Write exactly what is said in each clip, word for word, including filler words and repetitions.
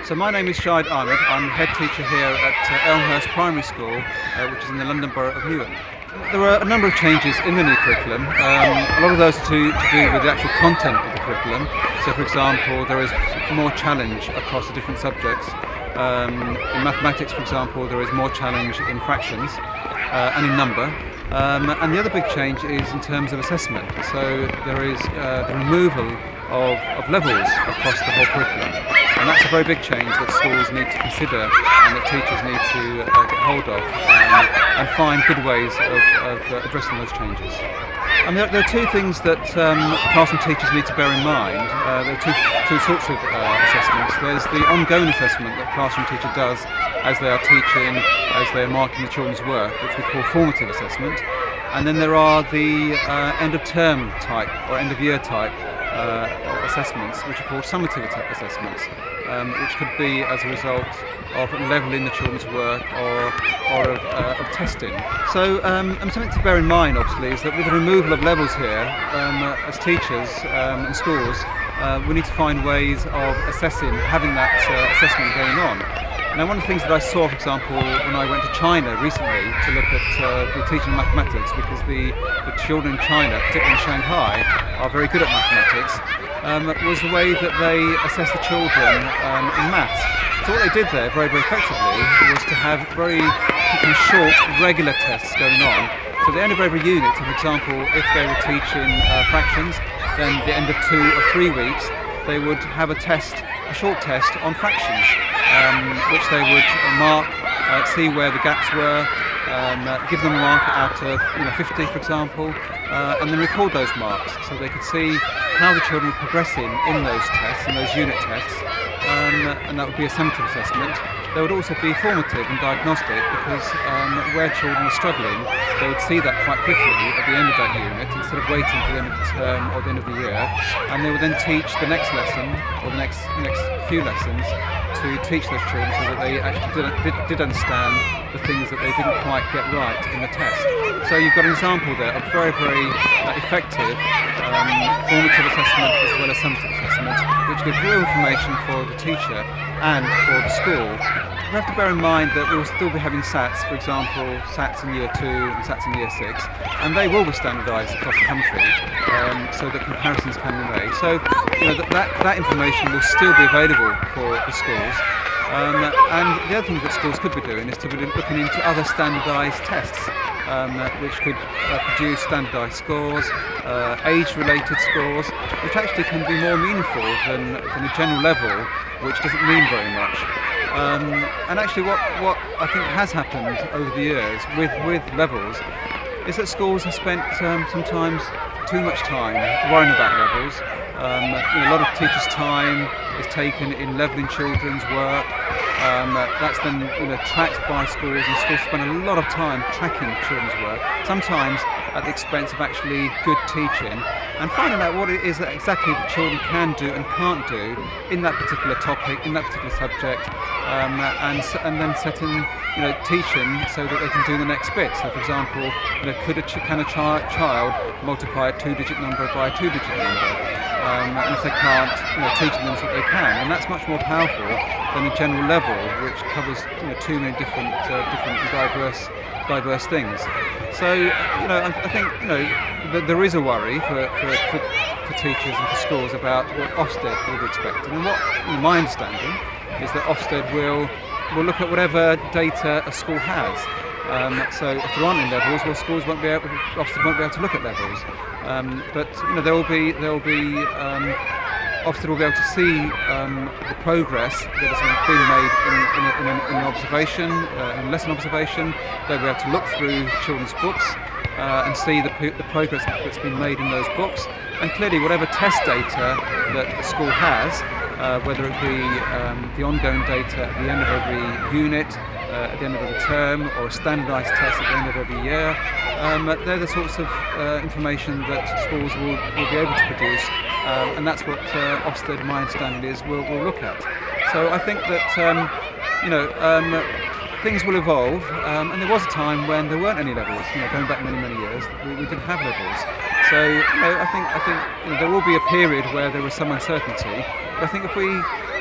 So my name is Shahed Ahmed. I'm head teacher here at uh, Elmhurst Primary School, uh, which is in the London Borough of Newark. There are a number of changes in the new curriculum. Um, a lot of those are to, to do with the actual content of the curriculum. So for example, there is more challenge across the different subjects. Um, in mathematics, for example, there is more challenge in fractions uh, and in number. Um, and the other big change is in terms of assessment. So there is uh, the removal of, of levels across the whole curriculum. And that's a very big change that schools need to consider and that teachers need to uh, get hold of and, and find good ways of, of uh, addressing those changes. And there, there are two things that um, classroom teachers need to bear in mind. Uh, there are two, two sorts of uh, assessments. There's the ongoing assessment that a classroom teacher does as they are teaching, as they are marking the children's work, which we call formative assessment. And then there are the uh, end of term type or end of year type Uh, assessments, which are called summative assessments, um, which could be as a result of levelling the children's work or, or of, uh, of testing. So um, and something to bear in mind, obviously, is that with the removal of levels here, um, uh, as teachers um, and schools, uh, we need to find ways of assessing, having that uh, assessment going on. Now, one of the things that I saw, for example, when I went to China recently to look at uh, the teaching of mathematics, because the, the children in China, particularly in Shanghai, are very good at mathematics, um, was the way that they assess the children um, in maths. So what they did there, very, very effectively, was to have very short, regular tests going on. So at the end of every unit, for example, if they were teaching uh, fractions, then at the end of two or three weeks, they would have a test, a short test on fractions, um, which they would mark, uh, see where the gaps were, um, uh, give them a mark out of you know, fifty, for example, uh, and then record those marks so they could see how the children were progressing in those tests, in those unit tests, um, and that would be a summative assessment. There would also be formative and diagnostic, because um, where children are struggling, they would see that quite quickly at the end of that unit instead of waiting for the end of the term or the end of the year, and they would then teach the next lesson or the next next few lessons to teach those children so that they actually did, did, did understand the things that they didn't quite get right in the test. So you've got an example there of very, very uh, effective um, formative assessment as well as summative assessment, which gives real information for the teacher and for the school. We have to bear in mind that we will still be having S A Ts, for example, S A Ts in year two and S A Ts in year six, and they will be standardised across the country um, so that comparisons can be made. So you know, that, that, that information will still be available for, for schools. Um, and the other thing that schools could be doing is to be looking into other standardised tests, um, which could uh, produce standardised scores, uh, age-related scores, which actually can be more meaningful than, than a general level, which doesn't mean very much. Um, and actually what, what I think has happened over the years with, with levels is that schools have spent um, sometimes too much time worrying about levels. Um, you know, a lot of teachers' time is taken in levelling children's work. Um, that's then you know, tracked by schools, and schools spend a lot of time tracking children's work, sometimes at the expense of actually good teaching, and finding out what it is that exactly that children can do and can't do in that particular topic, in that particular subject, um, and, and then setting you know, teaching so that they can do the next bit. So for example, you know, could a ch can a ch child multiply a two-digit number by a two-digit number? Um, and if they can't, you know, teaching them so that they can, and that's much more powerful than a general level, which covers you know, too many different, uh, different and diverse, diverse things. So, you know, I, I think you know that there is a worry for, for, for, for teachers and for schools about what Ofsted will be expecting, and what you know, my understanding is that Ofsted will will look at whatever data a school has. Um, so if there aren't any levels, well, schools won't be able, Ofsted won't be able to look at levels. Um, but you know, there will be there will be um, Ofsted will be able to see um, the progress that has been made in, in, a, in, a, in an observation, uh, in lesson observation. They'll be able to look through children's books uh, and see the, the progress that's been made in those books. And clearly, whatever test data that the school has, uh, whether it be um, the ongoing data at the end of every unit, Uh, at the end of every term, or a standardised test at the end of every year. Um, they're the sorts of uh, information that schools will, will be able to produce, um, and that's what uh, Ofsted, my understanding is, will will look at. So I think that um, you know um, things will evolve, um, and there was a time when there weren't any levels. You know, going back many many years, we, we didn't have levels. So you know, I think I think you know, there will be a period where there was some uncertainty. But I think if we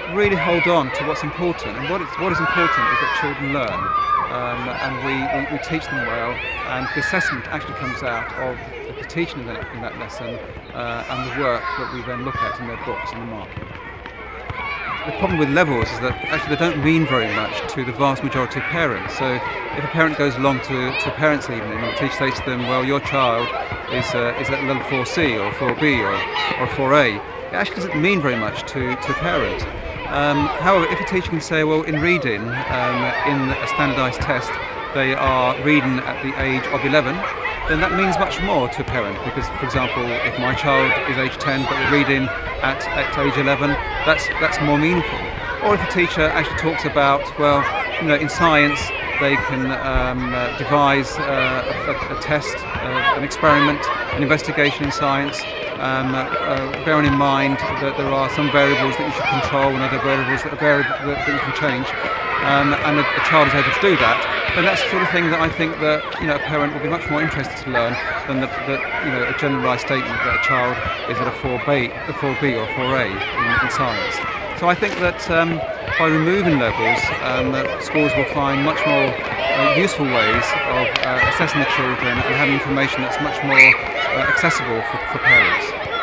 really hold on to what's important, and what is, what is important is that children learn, um, and we, we, we teach them well, and the assessment actually comes out of the teaching in that, in that lesson uh, and the work that we then look at in their books in the market. The problem with levels is that actually they don't mean very much to the vast majority of parents. So if a parent goes along to, to parents' evening and the teacher says to them, well, your child is, uh, is at level four C or four B or, or four A, it actually doesn't mean very much to, to a parent. Um, however, if a teacher can say, well, in reading, um, in a standardised test, they are reading at the age of eleven, then that means much more to a parent, because, for example, if my child is age ten but they're reading at, at age eleven, that's, that's more meaningful. Or if a teacher actually talks about, well, you know, in science they can um, uh, devise uh, a, a test, uh, an experiment, an investigation in science, um, uh, uh, bearing in mind that there are some variables that you should control and other variables that, are vari that, that you can change, um, and a, a child is able to do that, then that's the sort of thing that I think that, you know, a parent will be much more interested to learn than the, the, you know, a generalised statement that a child is at a four B, a four B or four A in, in science. So I think that um, by removing levels, um, schools will find much more uh, useful ways of uh, assessing the children and having information that's much more uh, accessible for, for parents.